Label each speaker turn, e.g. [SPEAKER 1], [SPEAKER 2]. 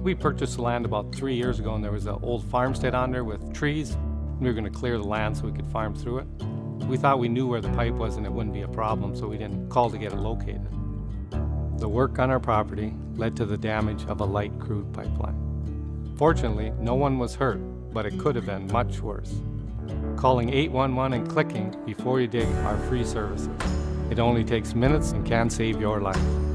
[SPEAKER 1] We purchased the land about 3 years ago, and there was an old farmstead on there with trees. We were going to clear the land so we could farm through it. We thought we knew where the pipe was and it wouldn't be a problem, so we didn't call to get it located. The work on our property led to the damage of a light crude pipeline. Fortunately, no one was hurt, but it could have been much worse. Calling 811 and clicking before you dig are free services. It only takes minutes and can save your life.